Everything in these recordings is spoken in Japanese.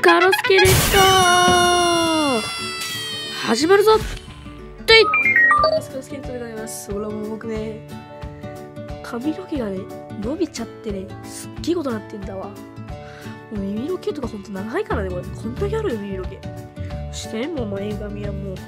カロスケレット始まるぞってカロスケレットでございます。ほらもう僕ね、髪の毛がね、伸びちゃってね、すっげえことなってんだわ。もう耳の毛とかほんと長いからね、これ。こんだけあるよ、耳の毛。そしてね、もう前髪はもう、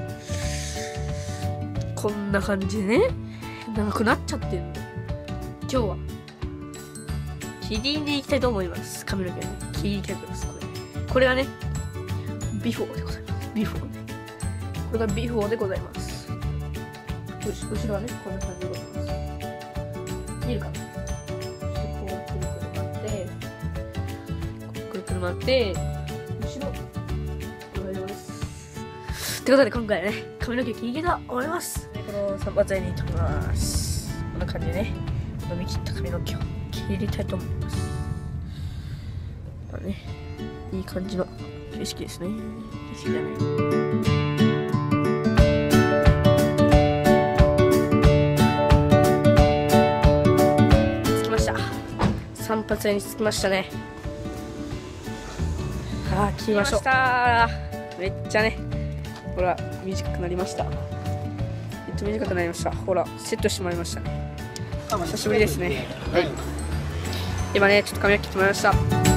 こんな感じでね、長くなっちゃってるんで。今日は、切りに行きたいと思います。髪の毛をね、切りに行きたいと思います。これがね、ビフォーでございます。ビフォーね。これがビフォーでございます。後ろはね、こんな感じでございます。見るかな？こうやってくるくる回って、後ろ、これです。ってことで今回はね、髪の毛切り切りと思います。この散髪剤に取ります。こんな感じでね、伸びきった髪の毛を切りたいと思います。まあね、いい感じの景色ですね。景色だね。着きました。散髪屋に着きましたね。切りましょう。めっちゃね、ほら、短くなりました。短くなりました。ほら、セットしてもらいましたね。久しぶりですね。はい。今ね、ちょっと髪を切ってもらいました。